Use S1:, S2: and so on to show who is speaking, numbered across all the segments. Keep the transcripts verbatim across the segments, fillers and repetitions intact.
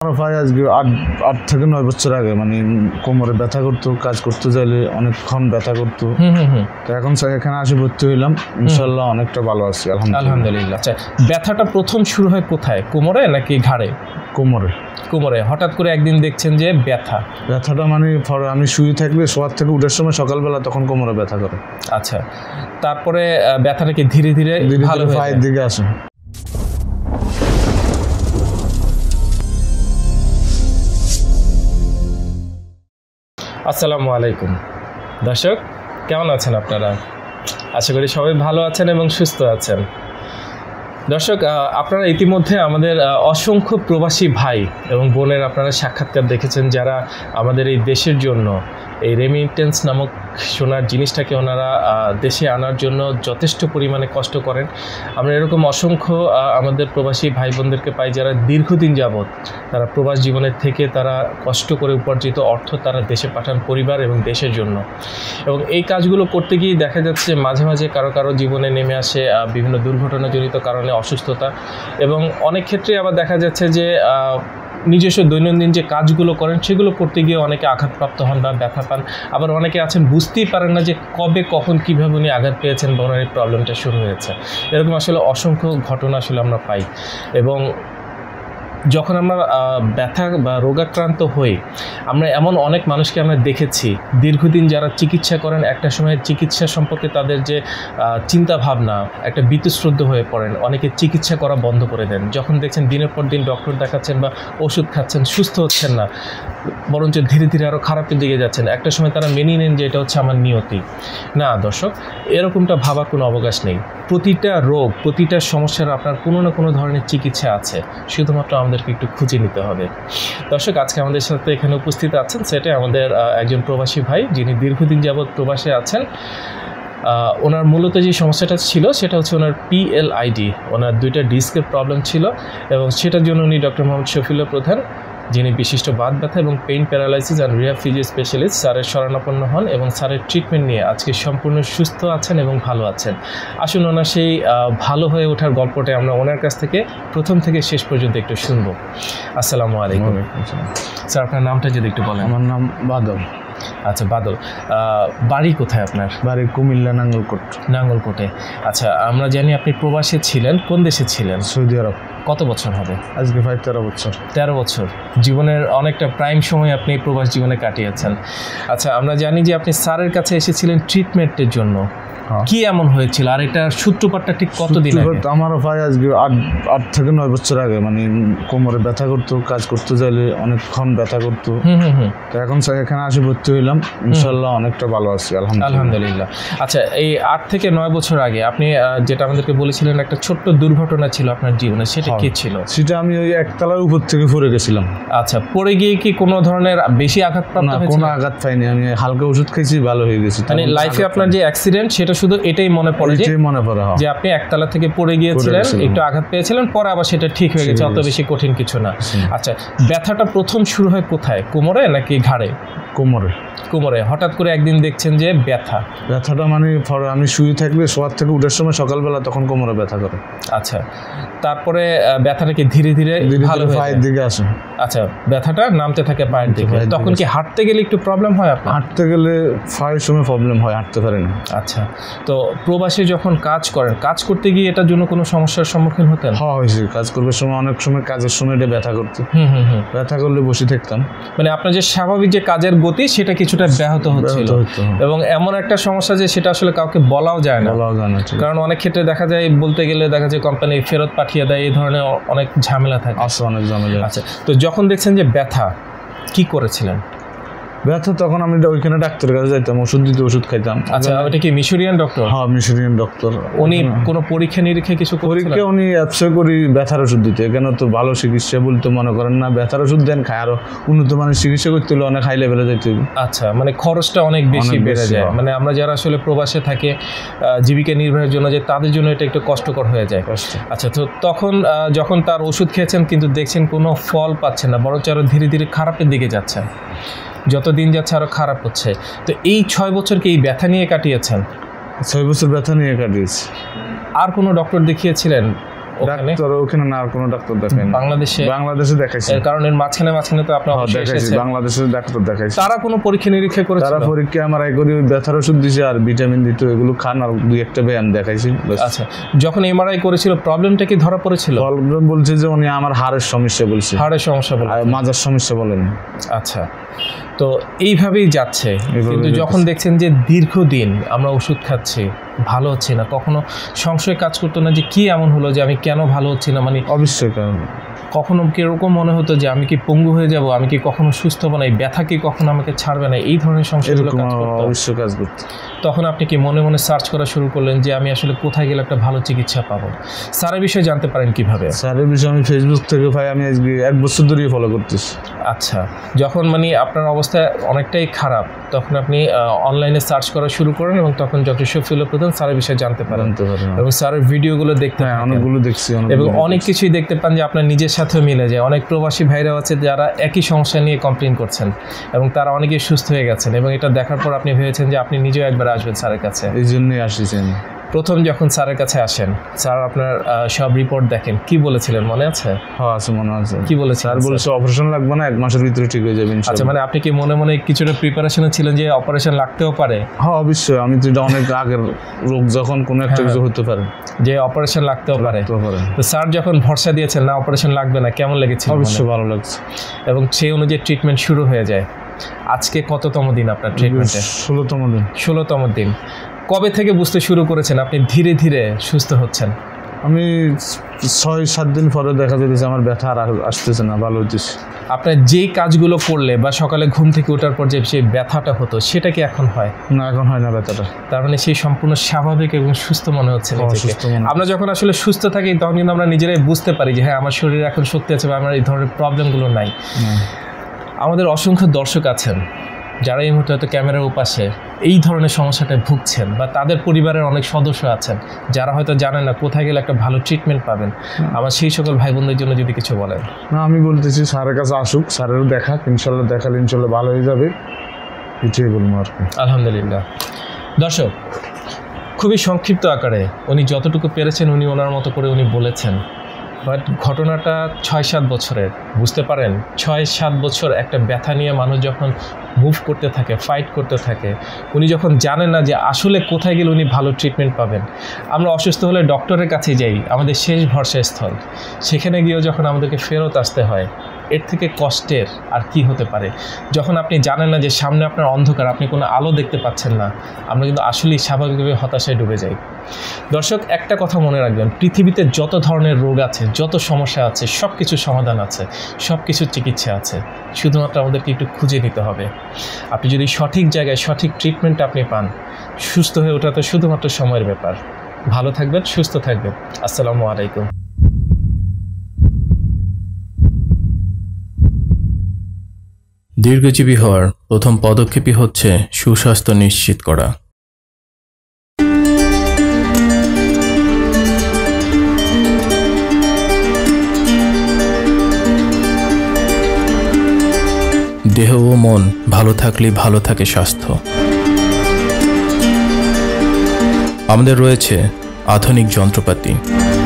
S1: আমার ভাই আজকে আট আট থেকে নয় বছর আগে মানে কোমরে ব্যথা করতো, কাজ করতে চাইলে অনেকক্ষণ ব্যথা করতো। তো এখন এখানে আসি ভর্তি হইলাম, ইনশাল্লাহ অনেকটা ভালো আছি
S2: আলহামদুলিল্লাহ। আচ্ছা, ব্যথাটা প্রথম শুরু হয় কোথায়, কোমরে নাকি ঘাড়ে?
S1: কোমরে।
S2: কোমরে হঠাৎ করে একদিন দেখছেন যে ব্যথা
S1: ব্যথাটা মানে আমি শুয়ে থাকলে শোয়ার থেকে উঠার সময় সকালবেলা তখন কোমরে ব্যথা করে।
S2: আচ্ছা, তারপরে ব্যথাটা কি ধীরে ধীরে ভালো হয়ে
S1: পায়ের দিকে আসে?
S2: আসসালামু আলাইকুম দর্শক, কেমন আছেন আপনারা? আশা করি সবাই ভালো আছেন এবং সুস্থ আছেন। দর্শক, আপনারা ইতিমধ্যে আমাদের অসংখ্য প্রবাসী ভাই এবং বোনের আপনারা সাক্ষাৎকার দেখেছেন, যারা আমাদের এই দেশের জন্য এই রেমিটেন্স নামক সোনার জিনিসটাকে ওনারা দেশে আনার জন্য যথেষ্ট পরিমাণে কষ্ট করেন। আমরা এরকম অসংখ্য আমাদের প্রবাসী ভাই বোনদেরকে পাই, যারা দীর্ঘদিন যাবৎ তারা প্রবাস জীবনের থেকে তারা কষ্ট করে উপার্জিত অর্থ তারা দেশে পাঠান পরিবার এবং দেশের জন্য। এবং এই কাজগুলো করতে গিয়ে দেখা যাচ্ছে মাঝে মাঝে কারো কারো জীবনে নেমে আসে বিভিন্ন দুর্ঘটনাজনিত কারণে অসুস্থতা, এবং অনেক ক্ষেত্রে আবার দেখা যাচ্ছে যে নিজস্ব দৈনন্দিন যে কাজগুলো করেন সেগুলো করতে গিয়ে অনেকে আঘাতপ্রাপ্ত হন বা ব্যথা পান। আবার অনেকে আছেন বুঝতেই পারেন না যে কবে কখন কীভাবে উনি আঘাত পেয়েছেন বা ওনার এই প্রবলেমটা শুরু হয়েছে। এরকম আসলে অসংখ্য ঘটনা আসলে আমরা পাই। এবং যখন আমরা ব্যথা বা রোগাক্রান্ত হই, আমরা এমন অনেক মানুষকে আমরা দেখেছি দীর্ঘদিন যারা চিকিৎসা করেন, একটা সময় চিকিৎসা সম্পর্কে তাদের যে চিন্তা ভাবনা একটা বীতশ্রদ্ধ হয়ে পড়েন, অনেকে চিকিৎসা করা বন্ধ করে দেন। যখন দেখছেন দিনের পর দিন ডক্টর দেখাচ্ছেন বা ওষুধ খাচ্ছেন, সুস্থ হচ্ছেন না, বরঞ্চ ধীরে ধীরে আরও খারাপের দিকে যাচ্ছেন, একটা সময় তারা মেনে নেন যে এটা হচ্ছে আমার নিয়তি। না দর্শক, এরকমটা ভাবার কোনো অবকাশ নেই। প্রতিটা রোগ, প্রতিটা সমস্যার আপনার কোনো না কোনো ধরনের চিকিৎসা আছে, শুধুমাত্র আমাদেরকে একটু খুঁজে নিতে হবে। দর্শক, আজকে আমাদের সাথে এখানে উপস্থিত আছেন সেটা আমাদের একজন প্রবাসী ভাই, যিনি দীর্ঘদিন যাবৎ প্রবাসে আছেন। ওনার মূলত যে সমস্যাটা ছিল সেটা হচ্ছে ওনার পিএলআইডি, ওনার দুইটা ডিস্কের প্রবলেম ছিল, এবং সেটার জন্য উনি ডক্টর মোহাম্মদ শফিউল্লাহ প্রধান, যিনি বিশিষ্ট বাত ব্যথা এবং pain paralysis and rehab physio specialist, স্যারের শরণাপন্ন হন এবং স্যারের ট্রিটমেন্ট নিয়ে আজকে সম্পূর্ণ সুস্থ আছেন এবং ভালো আছেন। আসুন ওনার সেই ভালো হয়ে ওঠার গল্পটা আমরা ওনার কাছ থেকে প্রথম থেকে শেষ পর্যন্ত একটু শুনবো। আসসালামু আলাইকুম স্যার, আপনার নামটা যদি একটু বলেন।
S1: আমার নাম বাদল।
S2: আচ্ছা বাদল, বাড়ি কোথায় আপনার?
S1: বাড়ি কুমিল্লা, নাঙ্গলকোট।
S2: নাঙ্গলকোটে। আচ্ছা, আমরা জানি আপনি প্রবাসে ছিলেন, কোন দেশে ছিলেন?
S1: Saudi Arab.
S2: কত বছর হবে?
S1: আজকে প্রায় তেরো বছর।
S2: তেরো বছর জীবনের অনেকটা প্রাইম সময় আপনি প্রবাস জীবনে কাটিয়েছেন। আচ্ছা, আমরা জানি যে আপনি স্যারের কাছে এসেছিলেন ট্রিটমেন্টের জন্য। কি এমন হয়েছিল, আর এটার সূত্রপাতটা ঠিক কতদিন আগে?
S1: আমারও ভাই আজকে আট আট থেকে নয় বছর আগে মানে কোমরে ব্যথা করতো, কাজ করতে চাইলে অনেকক্ষণ ব্যথা করতো। তো এখন এখানে আসি ভর্তি হইলাম, ইনশাল্লাহ অনেকটা ভালো আছি
S2: আলহামদুলিল্লাহ। আচ্ছা, এই আট থেকে নয় বছর আগে আপনি যেটা আমাদেরকে বলেছিলেন একটা ছোট্ট দুর্ঘটনা ছিল আপনার জীবনে, সেটা কি ছিল?
S1: সেটা আমি ওই একতলার উপর থেকে পড়ে গেছিলাম।
S2: আচ্ছা, পড়ে গিয়ে কি কোনো ধরনের বেশি আঘাত প্রাপ্ত হয়েছিল?
S1: কোনো আঘাত পাইনি, আমি হালকা ওষুধ খেয়েছি, ভালো হয়ে গেছি।
S2: মানে লাইফে আপনার যে অ্যাক্সিডেন্ট সেটা শুধু এটাই মনে পড়ে যে
S1: মনে পড়ে
S2: যে আপনি একতলা থেকে পড়ে গিয়েছিলেন, একটু আঘাত পেয়েছিলেন, পরে আবার সেটা ঠিক হয়ে গেছে, অত বেশি কঠিন কিছু না। আচ্ছা, ব্যথাটা প্রথম শুরু হয় কোথায়, কোমরে নাকি ঘাড়ে?
S1: কোমরে।
S2: কোমরে হঠাৎ করে একদিন দেখছেন যে ব্যথা
S1: ব্যথাটা মানে আমি শুয়ে থাকলে শোয়ার থেকে উঠার সময় সকালবেলা তখন কোমরে ব্যথা করে।
S2: আচ্ছা, তারপরে ব্যথাটা কি ধীরে ধীরে ভালো হয়ে
S1: পায়ের দিকে আসে?
S2: আচ্ছা, ব্যথাটা নামতে থাকে পায়ের দিকে, তখন কি হাঁটতে গেলে একটু প্রবলেম হয় আপনার?
S1: হাঁটতে গেলে পায়ের সময় প্রবলেম হয়, হাঁটতে পারে না।
S2: আচ্ছা, তো প্রবাসে যখন কাজ করেন, কাজ করতে গিয়ে এটার জন্য কোনো সমস্যার সম্মুখীন হতেন?
S1: হ্যাঁ, হয়েছে। কাজ করবার সময় অনেক সময় কাজের সময় এটা ব্যথা করতো। হুম হুম হুম ব্যথা করলে বসে থাকতাম, মানে
S2: আপনার যে স্বাভাবিক যে কাজের গতি সেটা কিছুটা ব্যাহত হচ্ছিল, এবং এমন একটা সমস্যা যে সেটা আসলে কাউকে বলাও যায় না।
S1: বলাও যায় না,
S2: কারণ অনেক ক্ষেত্রে দেখা যায়, বলতে গেলে দেখা যায় কোম্পানি ফেরত পাঠিয়ে দেয়, এই ধরনের অনেক ঝামেলা থাকে।
S1: আচ্ছা, অনেক ঝামেলা।
S2: আচ্ছা, তো যখন দেখছেন যে ব্যথা, কি করেছিলেন?
S1: ব্যথা তখন আমি ওইখানে ডাক্তারের কাছে যাইতাম, ওষুধ দিতে, ওষুধ খাইতাম।
S2: আচ্ছা, ওটা কি মিশরিয়ান ডক্টর?
S1: হ্যাঁ, মিশরিয়ান ডক্টর।
S2: উনি কোনো পরীক্ষা নিরীক্ষা কিছু
S1: পরীক্ষা উনি অ্যাপসে করি ব্যথার ওষুধ দিতে, কেন তো ভালো চিকিৎসা বলতে মনে করেন না, ব্যথার ওষুধ দেন খায়, আরো উন্নত মানের চিকিৎসা করতে হলে অনেক হাই লেভেলে যাইতে হবে।
S2: আচ্ছা, মানে খরচটা অনেক বেশি বেড়ে যায়। মানে আমরা যারা আসলে প্রবাসে থাকে, জীবিকা নির্বাহের জন্য, যে তাদের জন্য এটা একটু কষ্টকর হয়ে যায়। আচ্ছা, তো তখন যখন তার ওষুধ খেয়েছেন কিন্তু দেখছেন কোনো ফল পাচ্ছেন না, বরঞ্চ আরো ধীরে ধীরে খারাপের দিকে যাচ্ছে, যত দিন যাচ্ছে আরো খারাপ হচ্ছে। তো এই ছয় বছর কি এই ব্যথা নিয়ে কাটিয়েছেন?
S1: ছয় বছর ব্যথা নিয়ে কাটিয়েছি।
S2: আর কোনো ডক্টর দেখিয়েছিলেন?
S1: ডাক্তার ওখানে না, আর কোনো ডাক্তার দেখাই না।
S2: বাংলাদেশে
S1: বাংলাদেশে দেখাইছি,
S2: এর কারণ এর মাঝখানে মাঝখানে তো আপনার
S1: দেখাইছি, বাংলাদেশে ডাক্তার দেখাইছি।
S2: তারা কোনো পরীক্ষা নিরীক্ষা করেছিল?
S1: তারা পরীক্ষা আমার আই করি, ব্যথার ওষুধ দিয়েছে আর ভিটামিন দিত, এগুলো খান আর দুই একটা ব্যায়াম দেখাইছি।
S2: আচ্ছা, যখন এমআরআই করেছিল প্রবলেমটা কি ধরা পড়েছিল?
S1: প্রবলেম বলছে যে উনি আমার হাড়ের সমস্যা বলছে,
S2: হাড়ের সমস্যা বলে,
S1: মাজার সমস্যা বলেন।
S2: আচ্ছা, তো এইভাবেই যাচ্ছে। কিন্তু যখন দেখছেন যে দীর্ঘদিন আমরা ওষুধ খাচ্ছি, ভালো হচ্ছে না, কখনো সংশয় কাজ করতো না যে কি এমন হলো যে আমি কেন ভালো হচ্ছি না? মানে
S1: অবশ্যই কারণ
S2: কখনো কিরকম মনে হতো যে আমি কি পঙ্গু হয়ে যাব, আমি কি কখনো সুস্থ হবো না, এই ব্যথা কি কখনো আমাকে ছাড়বে না, এই ধরনের সংশয়গুলো কাজ করতো।
S1: অবশ্যই কাজ করতো।
S2: তখন আপনি কি মনে মনে সার্চ করা শুরু করলেন যে আমি আসলে কোথায় গেলে একটা ভালো চিকিৎসা পাবো? স্যারের বিষয়ে জানতে পারেন কিভাবে?
S1: স্যারের বিষয়ে আমি ফেসবুক থেকে ভাই আমি আজকে এক বছর ধরেই ফলো করতেছি।
S2: আচ্ছা, যখন মানে আপনার অবস্থা অনেকটাই খারাপ তখন আপনি অনলাইনে সার্চ করা শুরু করেন এবং তখন যথেষ্ট ফিল আপ করতেন, স্যারের বিষয়ে জানতে পারেন এবং স্যারের ভিডিওগুলো দেখতে
S1: হ্যাঁ অনেকগুলো দেখছি
S2: এবং অনেক কিছুই দেখতে পান যে আপনার নিজের সাথেও মিলে যায়। অনেক প্রবাসী ভাইরাও আছে যারা একই সমস্যা নিয়ে কমপ্লেন করছেন এবং তারা অনেকেই সুস্থ হয়ে গেছেন এবং এটা দেখার পর আপনি ভেবেছেন যে আপনি নিজেও একবার আসবেন স্যারের কাছে।
S1: এই জন্যই আসছেন।
S2: প্রথম যখন স্যারের কাছে আসেন, স্যার আপনার সব রিপোর্ট দেখেন, কি বলেছিলেন মনে আছে?
S1: হ্যাঁ আছে, মনে আছে।
S2: কি বলেছেন?
S1: স্যার বলেছে অপারেশন লাগবে না, এক মাসের ভিতরে ঠিক হয়ে যাবে।
S2: আচ্ছা, মানে আপনি কি মনে মনে কিছুটা প্রিপারেশনে ছিলেন যে অপারেশন লাগতেও পারে?
S1: হ্যাঁ অবশ্যই, আমি তো এটা অনেক আগের রোগ, যখন কোনো একটা কিছু হতে পারে
S2: যে অপারেশন লাগতেও পারে।
S1: তো
S2: স্যার যখন ভরসা দিয়েছেন না অপারেশন লাগবে না, কেমন লেগেছিল?
S1: অবশ্যই ভালো লাগছে
S2: এবং সেই অনুযায়ী ট্রিটমেন্ট শুরু হয়ে যায়। আজকে কততম দিন আপনার ট্রিটমেন্টে?
S1: ষোলোতম দিন।
S2: ষোলোতম দিন। কবে থেকে বুঝতে শুরু করেছেন আপনি ধীরে ধীরে সুস্থ হচ্ছেন?
S1: আমি ছয় সাত দিন পরে দেখা যেতেছে আমার ব্যথা আর আসতেছে না, ভালো হইতেছে।
S2: আপনার যেই কাজগুলো করলে বা সকালে ঘুম থেকে ওঠার পর যে সেই ব্যথাটা হতো সেটা কি এখন হয়?
S1: না, এখন হয় না ব্যথাটা।
S2: তার মানে সেই সম্পূর্ণ স্বাভাবিক এবং সুস্থ মনে হচ্ছে নিজেকে। আমরা যখন আসলে সুস্থ থাকি তখন কিন্তু আমরা নিজেরাই বুঝতে পারি যে হ্যাঁ আমার শরীরে এখন শক্তি আছে বা আমার এই ধরনের প্রবলেমগুলো নাই। আমাদের অসংখ্য দর্শক আছেন যারা এই মুহূর্তে হয়তো ক্যামেরার উপাশে এই ধরনের সমস্যাটায় ভুগছেন বা তাদের পরিবারের অনেক সদস্য আছেন যারা হয়তো জানেন না কোথায় গেলে একটা ভালো ট্রিটমেন্ট পাবেন। আমার সেই সকল ভাই বোনদের জন্য যদি কিছু বলেন।
S1: না, আমি বলতেছি স্যারের কাছে আসুক, স্যারেরও দেখা, ইনশাল্লাহ দেখালে ইনশাল্লাহ ভালো হয়ে যাবে, এটাই বলবো আর কি।
S2: আলহামদুলিল্লাহ। দর্শক, খুবই সংক্ষিপ্ত আকারে উনি যতটুকু পেরেছেন উনি ওনার মতো করে উনি বলেছেন, বাট ঘটনাটা ছয় সাত বছরের। বুঝতে পারেন ছয় সাত বছর একটা ব্যথা নিয়ে মানুষ যখন মুভ করতে থাকে, ফাইট করতে থাকে, উনি যখন জানেন না যে আসলে কোথায় গেলে উনি ভালো ট্রিটমেন্ট পাবেন। আমরা অসুস্থ হলে ডক্টরের কাছে যাই, আমাদের শেষ ভরসাস্থল, সেখানে গিয়েও যখন আমাদেরকে ফেরত আসতে হয়, এর থেকে কষ্টের আর কি হতে পারে? যখন আপনি জানেন না যে সামনে আপনার অন্ধকার, আপনি কোনো আলো দেখতে পাচ্ছেন না, আমরা কিন্তু আসলেই স্বাভাবিকভাবে হতাশায় ডুবে যাই। দর্শক, একটা কথা মনে রাখবেন, পৃথিবীতে যত ধরনের রোগ আছে, যত সমস্যা আছে, সব কিছুর সমাধান আছে, সব কিছুর চিকিৎসা আছে, শুধুমাত্র আমাদেরকে একটু খুঁজে নিতে হবে। আপনি যদি সঠিক জায়গায় সঠিক ট্রিটমেন্ট আপনি পান, সুস্থ হয়ে ওঠা তো শুধুমাত্র সময়ের ব্যাপার। ভালো থাকবেন, সুস্থ থাকবেন। আসসালামু আলাইকুম।
S3: দীর্ঘজীবী হওয়ার প্রথম পদক্ষেপই হচ্ছে সুস্বাস্থ্য নিশ্চিত করা। দেহ ও মন ভালো থাকলেই ভালো থাকে স্বাস্থ্য। আমাদের রয়েছে আধুনিক যন্ত্রপাতি,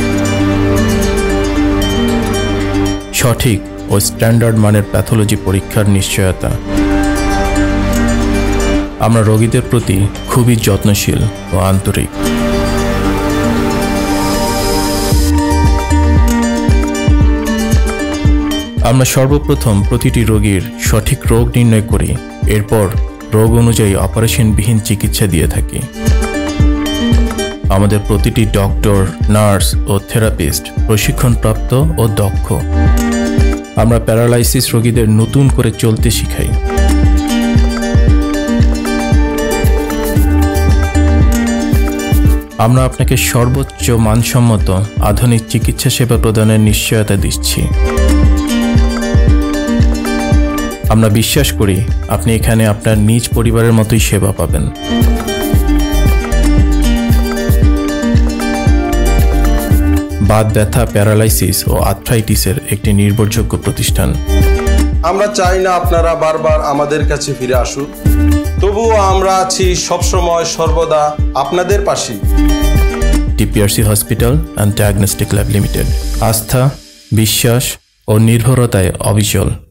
S3: সঠিক ও স্ট্যান্ডার্ড মানের প্যাথোলজি পরীক্ষার নিশ্চয়তা। আমরা রোগীদের প্রতি খুবই যত্নশীল ও আন্তরিক। আমরা সর্বপ্রথম প্রতিটি রোগীর সঠিক রোগ নির্ণয় করি, এরপর রোগ অনুযায়ী অপারেশনবিহীন চিকিৎসা দিয়ে থাকি। আমাদের প্রতিটি ডক্টর, নার্স ও থেরাপিস্ট প্রশিক্ষণপ্রাপ্ত ও দক্ষ। আমরা প্যারালাইসিস রোগীদের নতুন করে চলতে শিখাই। আমরা আপনাকে সর্বোচ্চ মানসম্মত আধুনিক চিকিৎসা সেবা প্রদানের নিশ্চয়তা দিচ্ছি। আমরা বিশ্বাস করি আপনি এখানে আপনার নিজ পরিবারের মতোই সেবা পাবেন। বাত ব্যথা, প্যারালাইসিস ও আর্থ্রাইটিসের একটি নির্ভরযোগ্য প্রতিষ্ঠান।
S4: আমরা চাই না আপনারা বারবার আমাদের কাছে ফিরে আসুন, তবুও আমরা আছি সবসময় সর্বদা আপনাদের পাশে।
S3: TPRC hospital and diagnostic lab limited. আস্থা, বিশ্বাস ও নির্ভরতায় অবিচল।